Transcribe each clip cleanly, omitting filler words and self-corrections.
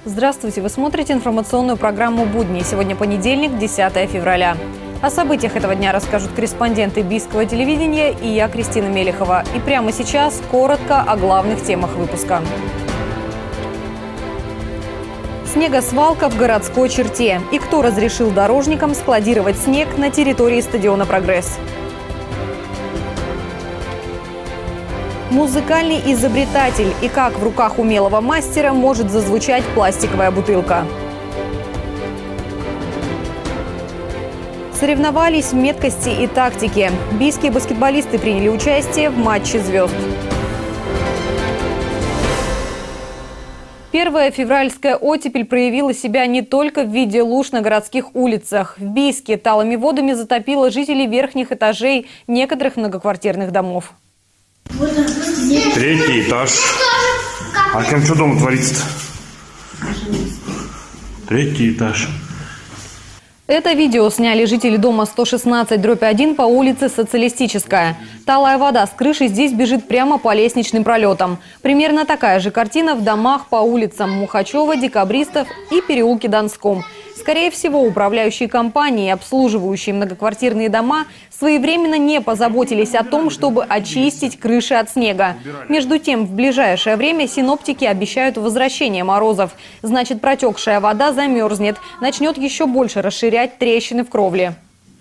Здравствуйте! Вы смотрите информационную программу «Будни». Сегодня понедельник, 10 февраля. О событиях этого дня расскажут корреспонденты Бийского телевидения и я, Кристина Мелехова. И прямо сейчас коротко о главных темах выпуска. Снегосвалка в городской черте. И кто разрешил дорожникам складировать снег на территории стадиона «Прогресс». Музыкальный изобретатель и как в руках умелого мастера может зазвучать пластиковая бутылка. Соревновались в меткости и тактике. Бийские баскетболисты приняли участие в матче звезд. Первая февральская оттепель проявила себя не только в виде луж на городских улицах. В Бийске талыми водами затопило жителей верхних этажей некоторых многоквартирных домов. Третий этаж. А кем что дома творится-то? Третий этаж. Это видео сняли жители дома 116/1 по улице Социалистическая. Талая вода с крыши здесь бежит прямо по лестничным пролетам. Примерно такая же картина в домах по улицам Мухачева, Декабристов и переулке Донском. Скорее всего, управляющие компании, обслуживающие многоквартирные дома, своевременно не позаботились о том, чтобы очистить крыши от снега. Между тем, в ближайшее время синоптики обещают возвращение морозов. Значит, протекшая вода замерзнет, начнет еще больше расширять трещины в кровле.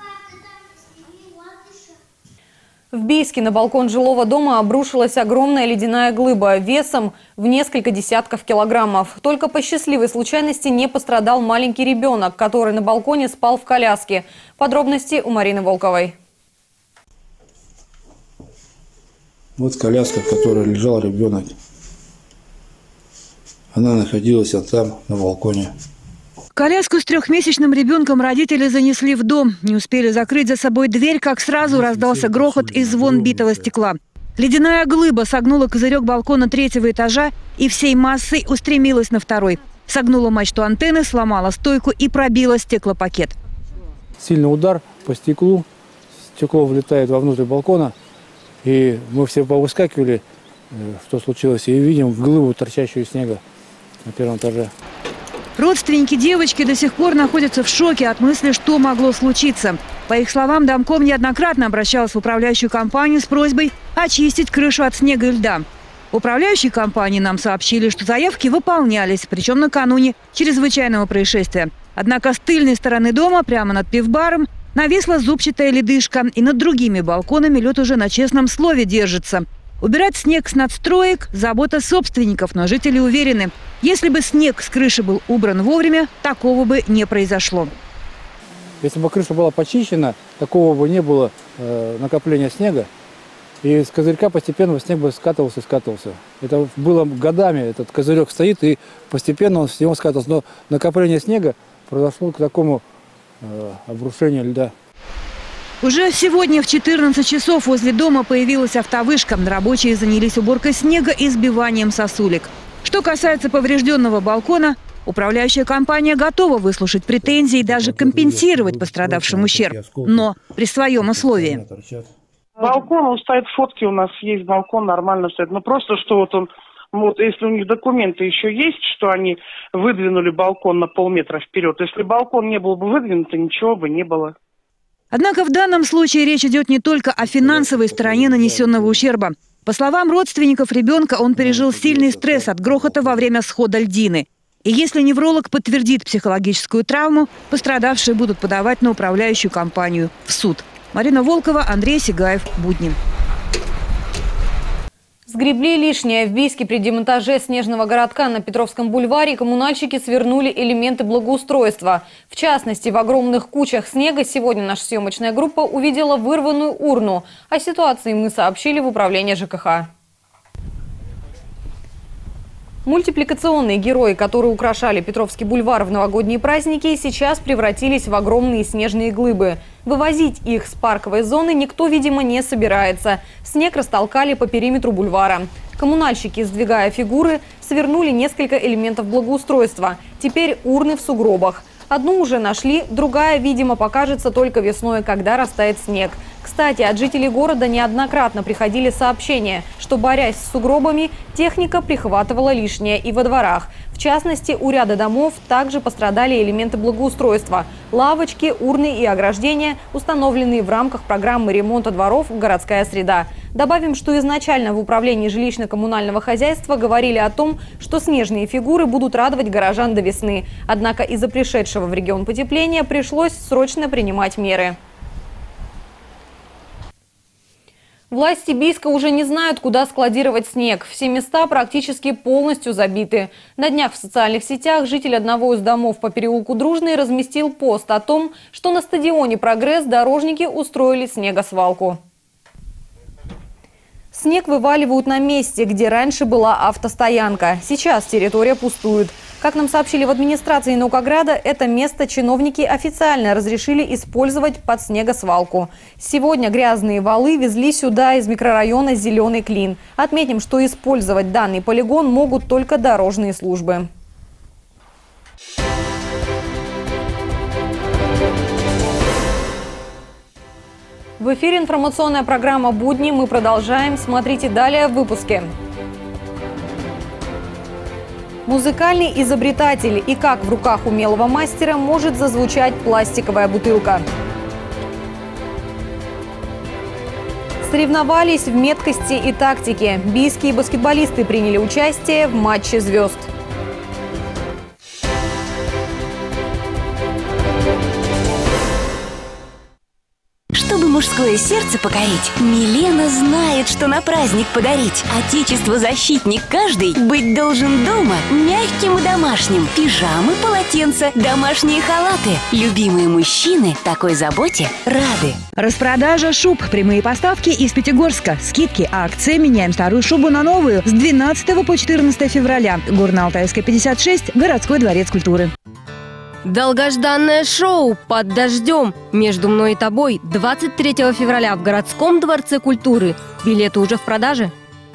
В Бийске на балкон жилого дома обрушилась огромная ледяная глыба весом в несколько десятков килограммов. Только по счастливой случайности не пострадал маленький ребенок, который на балконе спал в коляске. Подробности у Марины Волковой. Вот коляска, в которой лежал ребенок. Она находилась там, на балконе. Коляску с трехмесячным ребенком родители занесли в дом. Не успели закрыть за собой дверь, как сразу раздался грохот и звон битого стекла. Ледяная глыба согнула козырек балкона 3-го этажа и всей массой устремилась на 2-й. Согнула мачту антенны, сломала стойку и пробила стеклопакет. Сильный удар по стеклу. Стекло влетает вовнутрь балкона. И мы все повыскакивали, что случилось, и видим глыбу, торчащую из снега на 1-м этаже. Родственники девочки до сих пор находятся в шоке от мысли, что могло случиться. По их словам, домком неоднократно обращалась в управляющую компанию с просьбой очистить крышу от снега и льда. Управляющие компании нам сообщили, что заявки выполнялись, причем накануне чрезвычайного происшествия. Однако с тыльной стороны дома, прямо над пивбаром, нависла зубчатая ледышка, и над другими балконами лед уже на честном слове держится. Убирать снег с надстроек – забота собственников, но жители уверены, если бы снег с крыши был убран вовремя, такого бы не произошло. Если бы крыша была почищена, такого бы не было накопления снега. И с козырька постепенно снег бы скатывался и скатывался. Это было годами, этот козырек стоит, и постепенно он с него скатывался. Но накопление снега произошло к такому обрушению льда. Уже сегодня в 14 часов возле дома появилась автовышка. Рабочие занялись уборкой снега и сбиванием сосулек. Что касается поврежденного балкона, управляющая компания готова выслушать претензии и даже компенсировать пострадавшим ущерб. Но при своем условии. Балкон, он стоит, фотки у нас есть, балкон нормально стоит. Но просто, что вот он, вот если у них документы еще есть, что они выдвинули балкон на полметра вперед. Если балкон не был бы выдвинут, то ничего бы не было. Однако в данном случае речь идет не только о финансовой стороне нанесенного ущерба. По словам родственников ребенка, он пережил сильный стресс от грохота во время схода льдины. И если невролог подтвердит психологическую травму, пострадавшие будут подавать на управляющую компанию в суд. Марина Волкова, Андрей Сигаев. Будни. Сгребли лишнее. В Бийске при демонтаже снежного городка на Петровском бульваре коммунальщики свернули элементы благоустройства. В частности, в огромных кучах снега сегодня наша съемочная группа увидела вырванную урну. О ситуации мы сообщили в управление ЖКХ. Мультипликационные герои, которые украшали Петровский бульвар в новогодние праздники, сейчас превратились в огромные снежные глыбы. Вывозить их с парковой зоны никто, видимо, не собирается. Снег растолкали по периметру бульвара. Коммунальщики, сдвигая фигуры, свернули несколько элементов благоустройства. Теперь урны в сугробах. Одну уже нашли, другая, видимо, покажется только весной, когда растает снег. Кстати, от жителей города неоднократно приходили сообщения, что, борясь с сугробами, техника прихватывала лишнее и во дворах. В В частности, у ряда домов также пострадали элементы благоустройства – лавочки, урны и ограждения, установленные в рамках программы ремонта дворов «Городская среда». Добавим, что изначально в управлении жилищно-коммунального хозяйства говорили о том, что снежные фигуры будут радовать горожан до весны. Однако из-за пришедшего в регион потепления пришлось срочно принимать меры. Власти Бийска уже не знают, куда складировать снег. Все места практически полностью забиты. На днях в социальных сетях житель одного из домов по переулку Дружный разместил пост о том, что на стадионе «Прогресс» дорожники устроили снегосвалку. Снег вываливают на месте, где раньше была автостоянка. Сейчас территория пустует. Как нам сообщили в администрации Наукограда, это место чиновники официально разрешили использовать под снегосвалку. Сегодня грязные валы везли сюда из микрорайона «Зеленый Клин». Отметим, что использовать данный полигон могут только дорожные службы. В эфире информационная программа «Будни». Мы продолжаем. Смотрите далее в выпуске. Музыкальный изобретатель и как в руках умелого мастера может зазвучать пластиковая бутылка. Соревновались в меткости и тактике. Бийские баскетболисты приняли участие в матче звезд. Чтобы мужское сердце покорить, Милена знает, что на праздник подарить. Отечество защитник каждый быть должен дома, мягким и домашним. Пижамы, полотенца, домашние халаты. Любимые мужчины такой заботе рады. Распродажа шуб. Прямые поставки из Пятигорска. Скидки, акции. Меняем старую шубу на новую. С 12 по 14 февраля. Горно-Алтайская, 56. Городской дворец культуры. Долгожданное шоу «Под дождем» между мной и тобой 23 февраля в Городском дворце культуры. Билеты уже в продаже.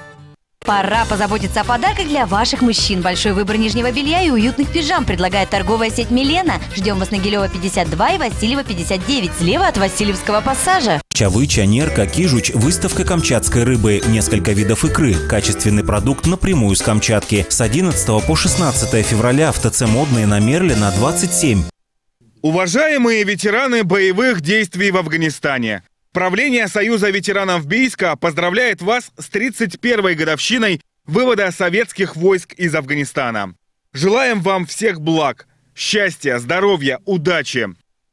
Пора позаботиться о подарках для ваших мужчин. Большой выбор нижнего белья и уютных пижам предлагает торговая сеть «Милена». Ждем вас на Гилева 52 и Васильева 59, слева от Васильевского пассажа. Чавы, чанерка, кижуч, выставка камчатской рыбы, несколько видов икры, качественный продукт напрямую с Камчатки. С 11 по 16 февраля в ТЦ «Модные» на Мерлина 27. Уважаемые ветераны боевых действий в Афганистане! Правление Союза ветеранов Бийска поздравляет вас с 31-й годовщиной вывода советских войск из Афганистана. Желаем вам всех благ, счастья, здоровья, удачи.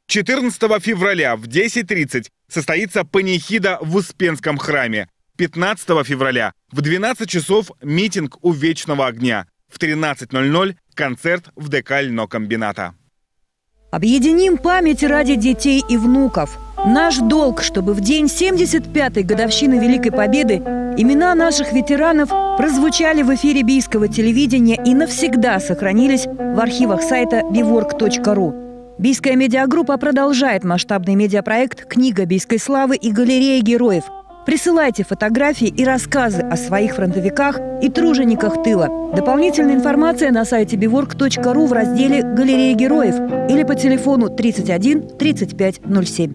14 февраля в 10:30 состоится панихида в Успенском храме. 15 февраля в 12 часов митинг у Вечного огня. В 13:00 концерт в ДК льнокомбината. Объединим память ради детей и внуков. Наш долг, чтобы в день 75-й годовщины Великой Победы имена наших ветеранов прозвучали в эфире бийского телевидения и навсегда сохранились в архивах сайта bivork.ru. Бийская медиагруппа продолжает масштабный медиапроект «Книга бийской славы» и «Галерея героев». Присылайте фотографии и рассказы о своих фронтовиках и тружениках тыла. Дополнительная информация на сайте bivork.ru в разделе «Галерея героев» или по телефону 31 35 07.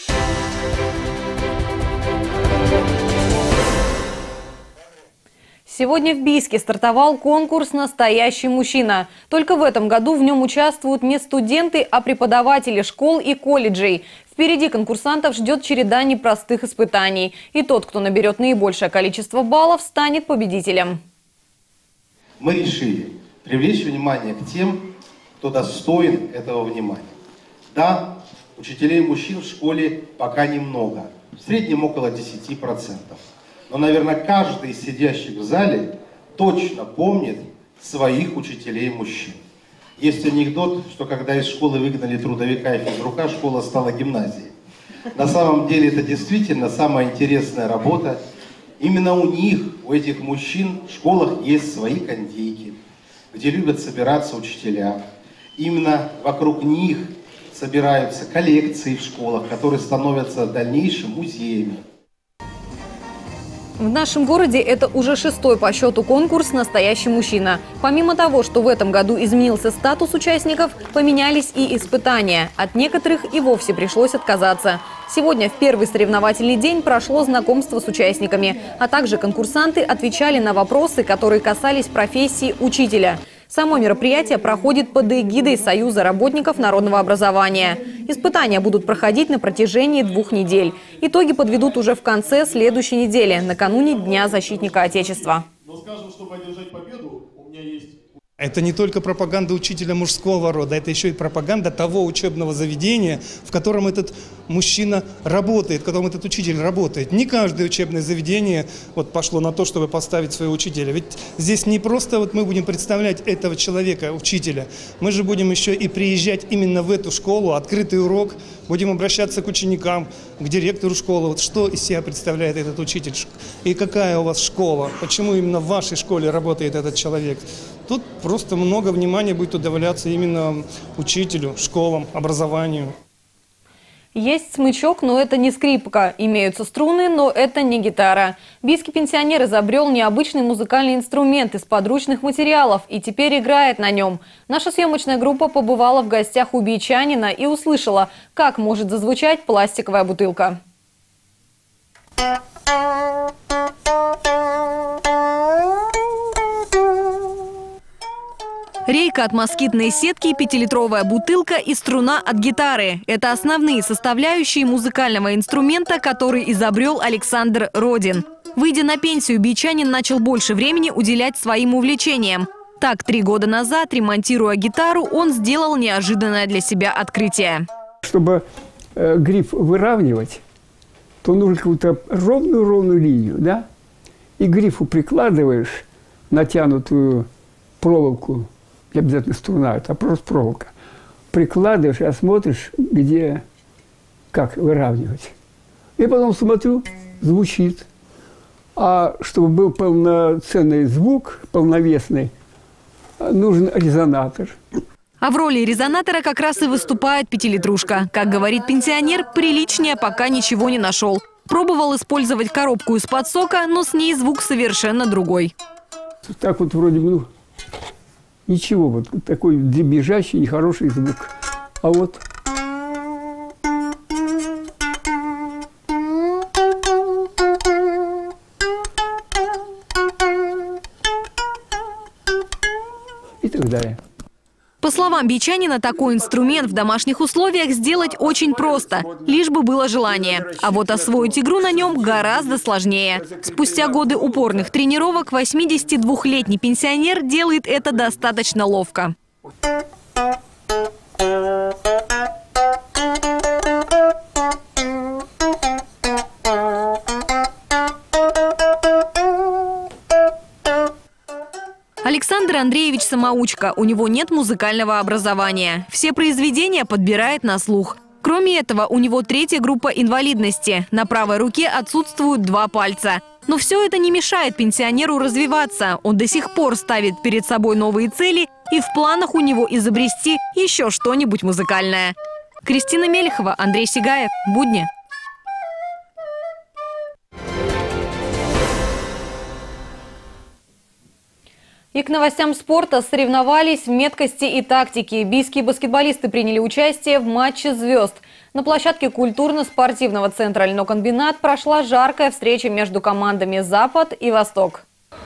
Сегодня в Бийске стартовал конкурс «Настоящий мужчина». Только в этом году в нем участвуют не студенты, а преподаватели школ и колледжей. Впереди конкурсантов ждет череда непростых испытаний. И тот, кто наберет наибольшее количество баллов, станет победителем. Мы решили привлечь внимание к тем, кто достоин этого внимания. Да, учителей мужчин в школе пока немного, в среднем около 10%. Но, наверное, каждый из сидящих в зале точно помнит своих учителей мужчин. Есть анекдот, что когда из школы выгнали трудовика и физрука, школа стала гимназией. На самом деле это действительно самая интересная работа. Именно у них, у этих мужчин, в школах есть свои кондейки, где любят собираться учителя. Именно вокруг них собираются коллекции в школах, которые становятся дальнейшим музеями. В нашем городе это уже 6-й по счету конкурс «Настоящий мужчина». Помимо того, что в этом году изменился статус участников, поменялись и испытания. От некоторых и вовсе пришлось отказаться. Сегодня в первый соревновательный день прошло знакомство с участниками, а также конкурсанты отвечали на вопросы, которые касались профессии учителя. Само мероприятие проходит под эгидой Союза работников народного образования. Испытания будут проходить на протяжении 2 недель. Итоги подведут уже в конце следующей недели, накануне Дня защитника Отечества. Но скажем, чтобы одержать победу, у меня есть... Это не только пропаганда учителя мужского рода, это еще и пропаганда того учебного заведения, в котором этот мужчина работает, в котором этот учитель работает. Не каждое учебное заведение пошло на то, чтобы поставить своего учителя. Ведь здесь не просто мы будем представлять этого человека, учителя, мы же будем еще и приезжать именно в эту школу, открытый урок, будем обращаться к ученикам, к директору школы. Что из себя представляет этот учитель и какая у вас школа, почему именно в вашей школе работает этот человек. Тут просто много внимания будет удовлетворяться именно учителю, школам, образованию. Есть смычок, но это не скрипка. Имеются струны, но это не гитара. Бийский пенсионер изобрел необычный музыкальный инструмент из подручных материалов и теперь играет на нем. Наша съемочная группа побывала в гостях у бийчанина и услышала, как может зазвучать пластиковая бутылка. Рейка от москитной сетки, 5-литровая бутылка и струна от гитары – это основные составляющие музыкального инструмента, который изобрел Александр Родин. Выйдя на пенсию, бийчанин начал больше времени уделять своим увлечениям. Так, 3 года назад, ремонтируя гитару, он сделал неожиданное для себя открытие. Чтобы гриф выравнивать, то нужно какую-то ровную линию, да? И к грифу прикладываешь натянутую проволоку. Не обязательно струна, это просто проволока. Прикладываешь, а смотришь, где, как выравнивать. И потом смотрю, звучит. А чтобы был полноценный звук, полновесный, нужен резонатор. А в роли резонатора как раз и выступает 5-литрушка. Как говорит пенсионер, приличнее пока ничего не нашел. Пробовал использовать коробку из-под сока, но с ней звук совершенно другой. Так вроде, ничего, такой дребезжащий, нехороший звук. А вот... И так далее. По словам бийчанина, такой инструмент в домашних условиях сделать очень просто, лишь бы было желание. А вот освоить игру на нем гораздо сложнее. Спустя годы упорных тренировок 82-летний пенсионер делает это достаточно ловко. Александр Андреевич самоучка. У него нет музыкального образования. Все произведения подбирает на слух. Кроме этого, у него 3-я группа инвалидности. На правой руке отсутствуют 2 пальца. Но все это не мешает пенсионеру развиваться. Он до сих пор ставит перед собой новые цели, и в планах у него изобрести еще что-нибудь музыкальное. Кристина Мелехова, Андрей Сигаев. Будни. И к новостям спорта. Соревновались в меткости и тактике. Бийские баскетболисты приняли участие в матче звезд. На площадке культурно-спортивного центра «Льнокомбинат» прошла жаркая встреча между командами «Запад» и «Восток».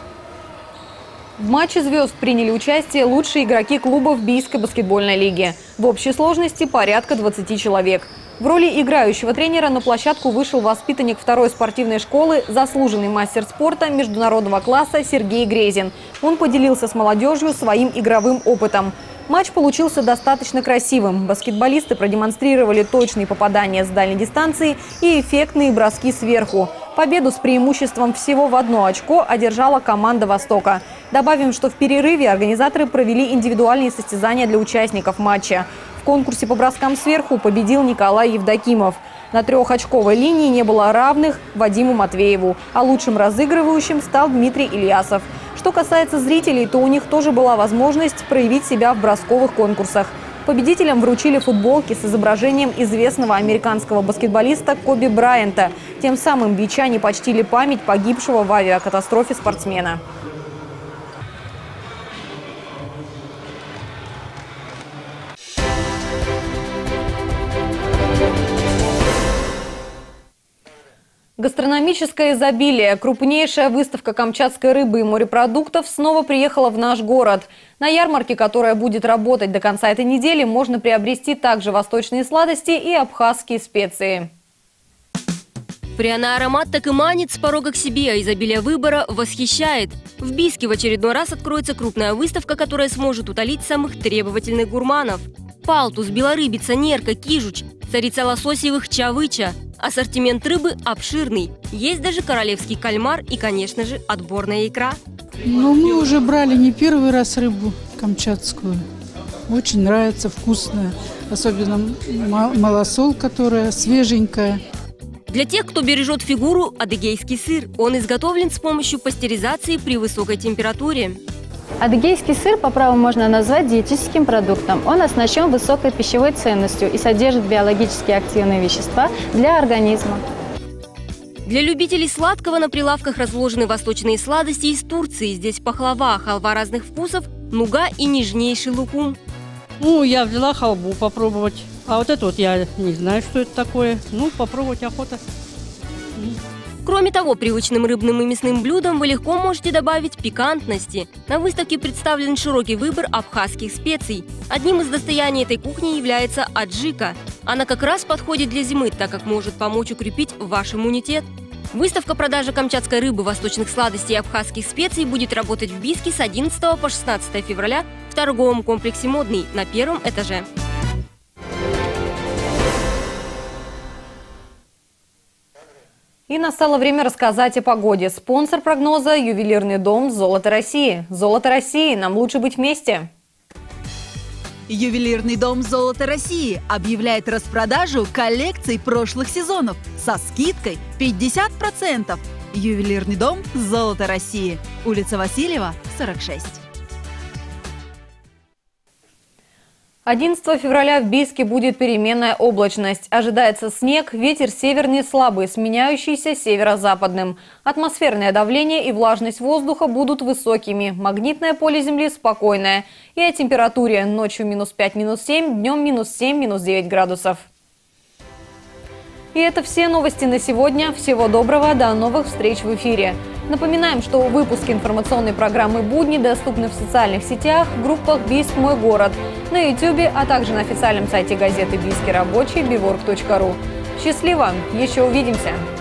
В матче звезд приняли участие лучшие игроки клубов Бийской баскетбольной лиги. В общей сложности порядка 20 человек. В роли играющего тренера на площадку вышел воспитанник 2-й спортивной школы, заслуженный мастер спорта международного класса Сергей Грезин. Он поделился с молодежью своим игровым опытом. Матч получился достаточно красивым. Баскетболисты продемонстрировали точные попадания с дальней дистанции и эффектные броски сверху. Победу с преимуществом всего в 1 очко одержала команда «Востока». Добавим, что в перерыве организаторы провели индивидуальные состязания для участников матча. В конкурсе по броскам сверху победил Николай Евдокимов. На 3-очковой линии не было равных Вадиму Матвееву, а лучшим разыгрывающим стал Дмитрий Ильясов. Что касается зрителей, то у них тоже была возможность проявить себя в бросковых конкурсах. Победителям вручили футболки с изображением известного американского баскетболиста Коби Брайанта. Тем самым бийчане почтили память погибшего в авиакатастрофе спортсмена. Гастрономическое изобилие, крупнейшая выставка камчатской рыбы и морепродуктов снова приехала в наш город. На ярмарке, которая будет работать до конца этой недели, можно приобрести также восточные сладости и абхазские специи. Пряный аромат так и манит с порога к себе, а изобилие выбора восхищает. В Бийске в очередной раз откроется крупная выставка, которая сможет утолить самых требовательных гурманов. Палтус, белорыбица, нерка, кижуч, царица лососевых чавыча. Ассортимент рыбы обширный. Есть даже королевский кальмар и, конечно же, отборная икра. Ну, мы уже брали не первый раз рыбу камчатскую. Очень нравится, вкусная. Особенно малосол, которая свеженькая. Для тех, кто бережет фигуру, адыгейский сыр. Он изготовлен с помощью пастеризации при высокой температуре. Адыгейский сыр по праву можно назвать диетическим продуктом. Он оснащен высокой пищевой ценностью и содержит биологически активные вещества для организма. Для любителей сладкого на прилавках разложены восточные сладости из Турции. Здесь пахлава, халва разных вкусов, нуга и нежнейший лукум. Ну, я взяла халву попробовать. А вот это вот я не знаю, что это такое. Ну, попробовать охота. Кроме того, привычным рыбным и мясным блюдам вы легко можете добавить пикантности. На выставке представлен широкий выбор абхазских специй. Одним из достояний этой кухни является аджика. Она как раз подходит для зимы, так как может помочь укрепить ваш иммунитет. Выставка продажи камчатской рыбы, восточных сладостей и абхазских специй будет работать в Бийске с 11 по 16 февраля в торговом комплексе «Модный» на первом этаже. И настало время рассказать о погоде. Спонсор прогноза – ювелирный дом «Золото России». «Золото России» – нам лучше быть вместе. Ювелирный дом «Золото России» объявляет распродажу коллекций прошлых сезонов со скидкой 50%. Ювелирный дом «Золото России». Улица Васильева, 46. 11 февраля в Бийске будет переменная облачность. Ожидается снег, ветер северный слабый, сменяющийся северо-западным. Атмосферное давление и влажность воздуха будут высокими. Магнитное поле Земли спокойное. И о температуре: ночью -5, -7, днем -7, -9 градусов. И это все новости на сегодня. Всего доброго, до новых встреч в эфире. Напоминаем, что выпуски информационной программы «Будни» доступны в социальных сетях, в группах «Бийск. Мой город», на YouTube, а также на официальном сайте газеты «Бийский рабочий» bivorg.ru. Счастливо! Еще увидимся!